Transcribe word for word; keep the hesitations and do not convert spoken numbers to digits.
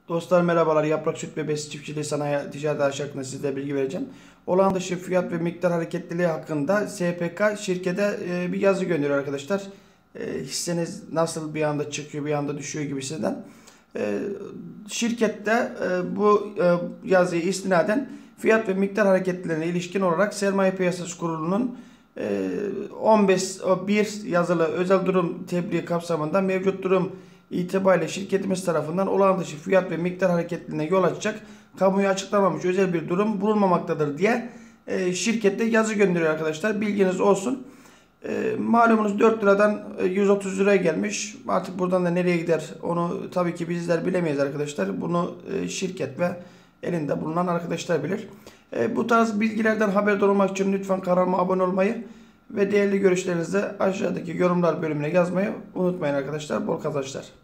Dostlar merhabalar. Yaprak Süt ve Besi Çiftçiliği Sanayi Ticaret Araç hakkında size bilgi vereceğim. Olağan dışı fiyat ve miktar hareketliliği hakkında S P K şirkete e, bir yazı gönderiyor arkadaşlar. E, hisseniz nasıl bir anda çıkıyor bir anda düşüyor gibisinden. E, şirkette e, bu e, yazıyı istinaden fiyat ve miktar hareketlerine ilişkin olarak Sermaye Piyasası Kurulu'nun e, on beş bir yazılı özel durum tebliği kapsamında mevcut durum itibariyle şirketimiz tarafından olağan dışı fiyat ve miktar hareketliliğine yol açacak kamuya açıklamamış özel bir durum bulunmamaktadır diye e, şirkette yazı gönderiyor arkadaşlar. Bilginiz olsun. E, malumunuz dört liradan yüz otuz liraya gelmiş. Artık buradan da nereye gider onu tabii ki bizler bilemeyiz arkadaşlar. Bunu e, şirket ve elinde bulunan arkadaşlar bilir. E, bu tarz bilgilerden haberdar olmak için lütfen kanalıma abone olmayı ve değerli görüşlerinizi aşağıdaki yorumlar bölümüne yazmayı unutmayın arkadaşlar. Bol kazançlar.